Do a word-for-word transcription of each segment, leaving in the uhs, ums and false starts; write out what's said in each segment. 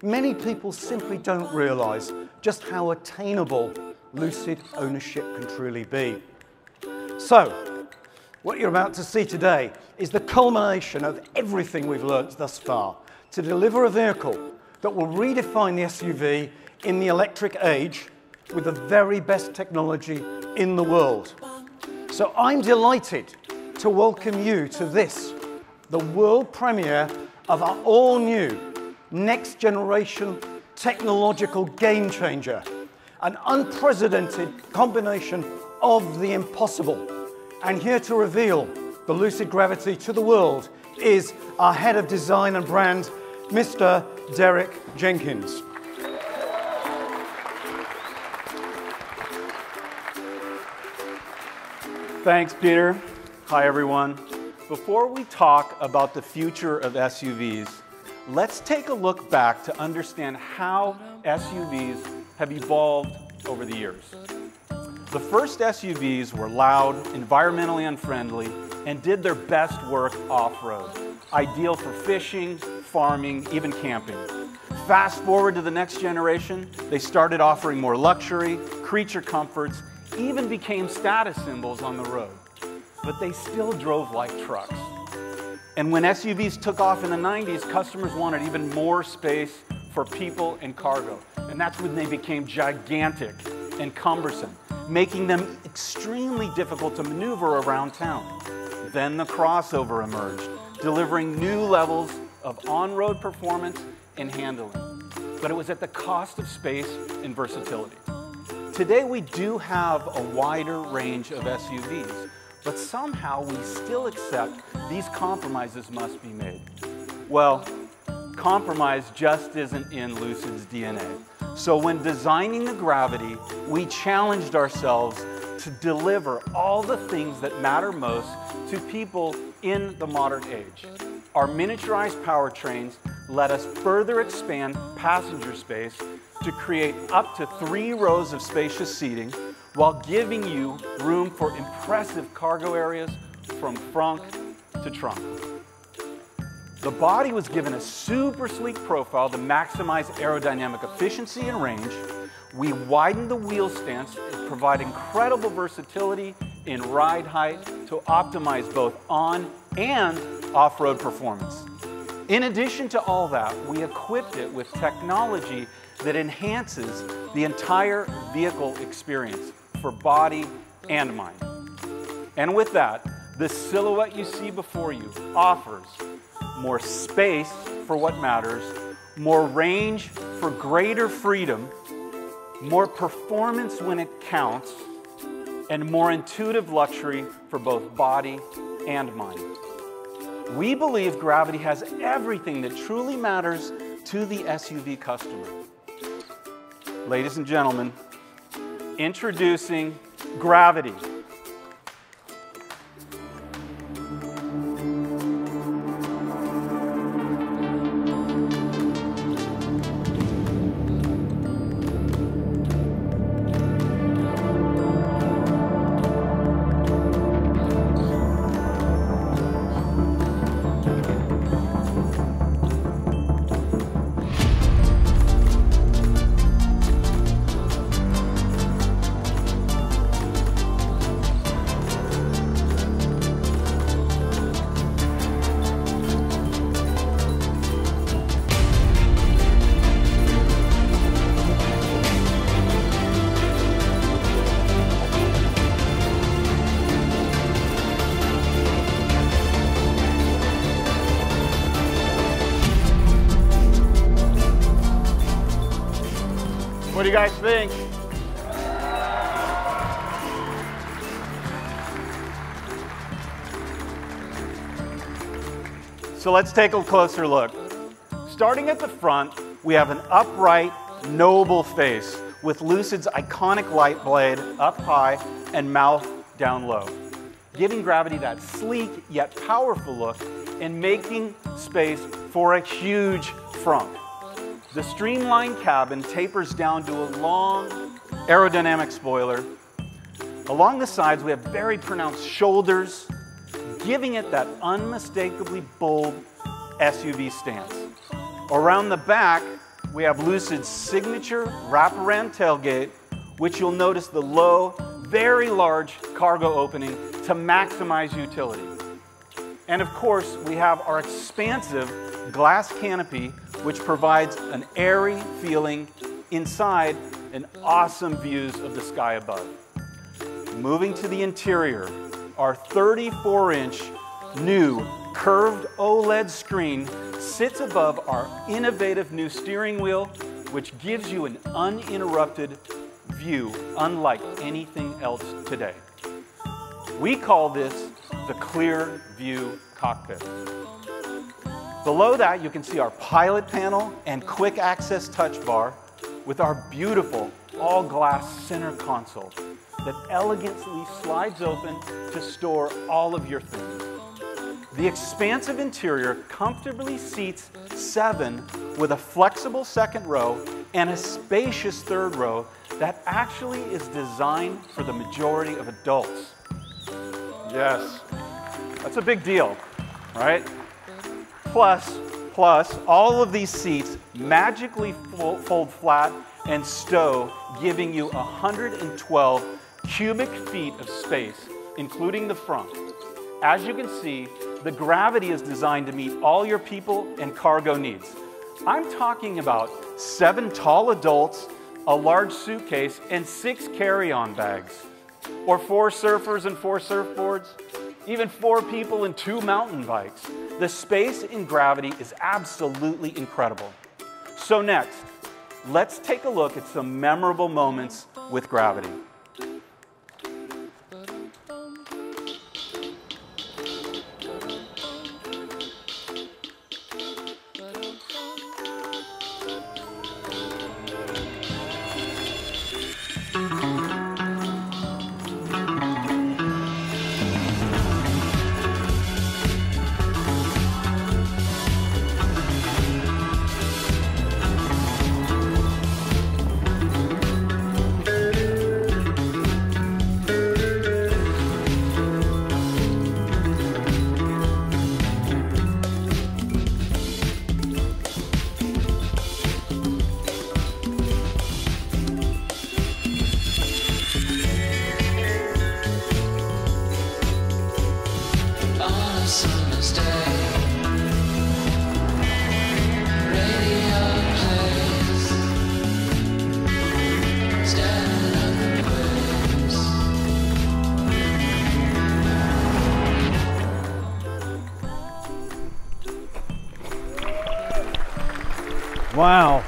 Many people simply don't realize just how attainable Lucid ownership can truly be. So, what you're about to see today is the culmination of everything we've learnt thus far to deliver a vehicle that will redefine the S U V in the electric age with the very best technology in the world. So I'm delighted to welcome you to this, the world premiere of our all-new, next-generation technological game changer, an unprecedented combination of the impossible. And here to reveal the Lucid Gravity to the world is our head of design and brand, Mister Derek Jenkins. Thanks, Peter. Hi, everyone. Before we talk about the future of S U Vs, let's take a look back to understand how S U Vs have evolved over the years. The first S U Vs were loud, environmentally unfriendly, and did their best work off-road, ideal for fishing, farming, even camping. Fast forward to the next generation, they started offering more luxury, creature comforts, even became status symbols on the road. But they still drove like trucks. And when S U Vs took off in the nineties, customers wanted even more space for people and cargo. And that's when they became gigantic and cumbersome, making them extremely difficult to maneuver around town. Then the crossover emerged, delivering new levels of on-road performance and handling. But it was at the cost of space and versatility. Today we do have a wider range of S U Vs, but somehow we still accept these compromises must be made. Well, compromise just isn't in Lucid's D N A. So when designing the Gravity, we challenged ourselves to deliver all the things that matter most to people in the modern age. Our miniaturized powertrains let us further expand passenger space to create up to three rows of spacious seating while giving you room for impressive cargo areas from front to trunk. The body was given a super sleek profile to maximize aerodynamic efficiency and range. We widened the wheel stance to provide incredible versatility in ride height to optimize both on and off-road performance. In addition to all that, we equipped it with technology that enhances the entire vehicle experience for body and mind. And with that, the silhouette you see before you offers more space for what matters, more range for greater freedom, more performance when it counts, and more intuitive luxury for both body and mind. We believe Gravity has everything that truly matters to the S U V customer. Ladies and gentlemen, introducing Gravity. What do you guys think? So let's take a closer look. Starting at the front, we have an upright, noble face with Lucid's iconic light blade up high and mouth down low, giving Gravity that sleek yet powerful look and making space for a huge front. The streamlined cabin tapers down to a long aerodynamic spoiler. Along the sides, we have very pronounced shoulders, giving it that unmistakably bold S U V stance. Around the back, we have Lucid's signature wraparound tailgate, which you'll notice the low, very large cargo opening to maximize utility. And of course, we have our expansive glass canopy, which provides an airy feeling inside and awesome views of the sky above. Moving to the interior, our thirty-four inch new curved OLED screen sits above our innovative new steering wheel, which gives you an uninterrupted view unlike anything else today. We call this the Clear View Cockpit. Below that, you can see our pilot panel and quick access touch bar with our beautiful all-glass center console that elegantly slides open to store all of your things. The expansive interior comfortably seats seven with a flexible second row and a spacious third row that actually is designed for the majority of adults. Yes, that's a big deal, right? Plus, plus, all of these seats magically fold flat and stow, giving you one hundred twelve cubic feet of space, including the front. As you can see, the Gravity is designed to meet all your people and cargo needs. I'm talking about seven tall adults, a large suitcase, and six carry-on bags. Or four surfers and four surfboards, even four people and two mountain bikes. The space in Gravity is absolutely incredible. So next, let's take a look at some memorable moments with Gravity. Wow.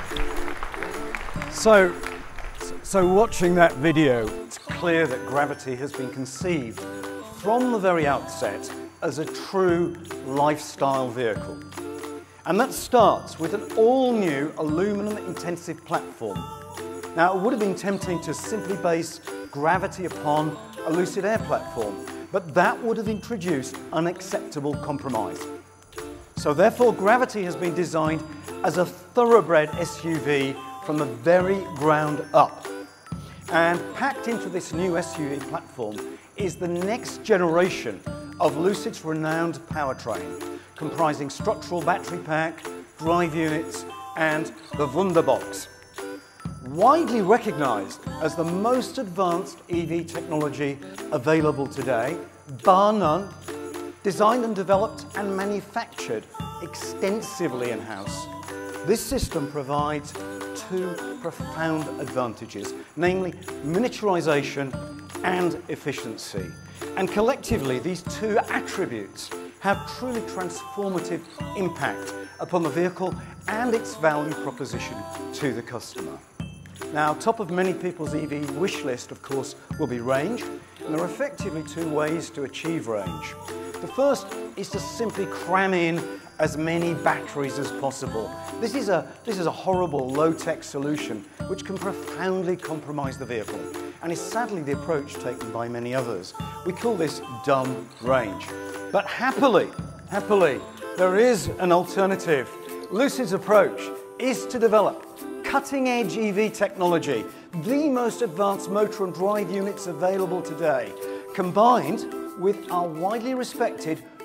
So, so watching that video, it's clear that Gravity has been conceived from the very outset as a true lifestyle vehicle. And that starts with an all-new aluminum-intensive platform. Now, it would have been tempting to simply base Gravity upon a Lucid Air platform, but that would have introduced unacceptable compromise. So therefore, Gravity has been designed as a thoroughbred S U V from the very ground up. And packed into this new S U V platform is the next generation of Lucid's renowned powertrain, comprising structural battery pack, drive units, and the Wunderbox. Widely recognized as the most advanced E V technology available today, bar none, designed and developed and manufactured extensively in-house. This system provides two profound advantages, namely miniaturization and efficiency. And collectively, these two attributes have truly transformative impact upon the vehicle and its value proposition to the customer. Now, top of many people's E V wish list, of course, will be range, and there are effectively two ways to achieve range. The first is to simply cram in as many batteries as possible. This is a, this is a horrible low-tech solution which can profoundly compromise the vehicle, and is sadly the approach taken by many others. We call this dumb range. But happily, happily, there is an alternative. Lucid's approach is to develop cutting-edge E V technology, the most advanced motor and drive units available today, combined with our widely respected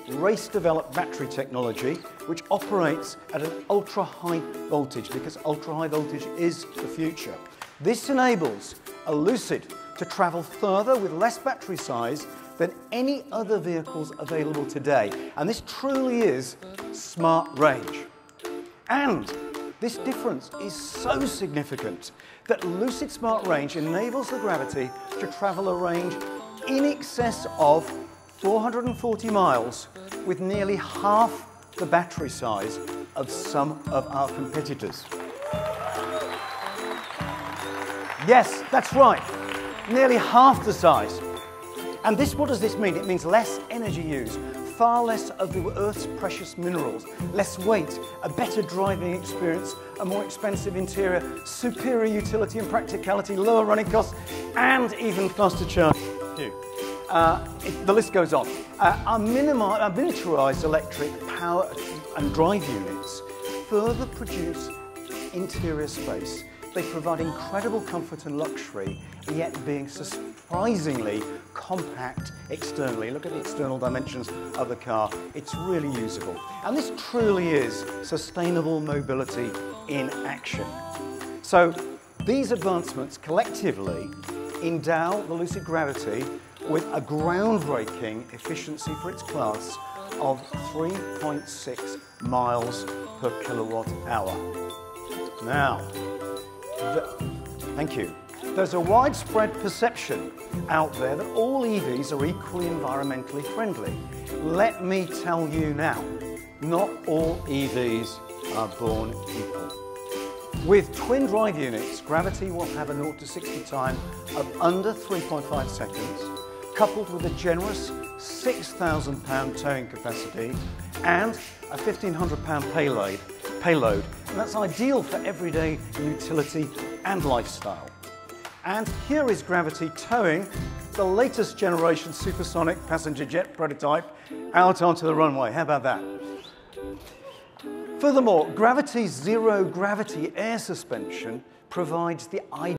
race-developed battery technology which operates at an ultra-high voltage, because ultra-high voltage is the future. This enables a Lucid to travel further with less battery size than any other vehicles available today. And this truly is smart range. And this difference is so significant that Lucid Smart Range enables the Gravity to travel a range in excess of four hundred forty miles with nearly half the battery size of some of our competitors. Yes, that's right, nearly half the size. And this, what does this mean? It means less energy used, far less of the Earth's precious minerals, less weight, a better driving experience, a more expensive interior, superior utility and practicality, lower running costs, and even faster charging. Uh, it, the list goes on. Uh, our, our miniaturized electric power and drive units further produce interior space. They provide incredible comfort and luxury, yet being surprisingly compact externally. Look at the external dimensions of the car. It's really usable. And this truly is sustainable mobility in action. So these advancements collectively endow the Lucid Gravity with a groundbreaking efficiency for its class of three point six miles per kilowatt hour. Now, The, thank you. There's a widespread perception out there that all E Vs are equally environmentally friendly. Let me tell you now, not all E Vs are born equal. With twin drive units, Gravity will have a zero to sixty time of under three point five seconds, coupled with a generous six thousand pound towing capacity and a fifteen hundred pound payload. payload. And that's ideal for everyday utility and lifestyle. And here is Gravity towing the latest generation supersonic passenger jet prototype out onto the runway. How about that? Furthermore, Gravity's zero gravity air suspension provides the ideal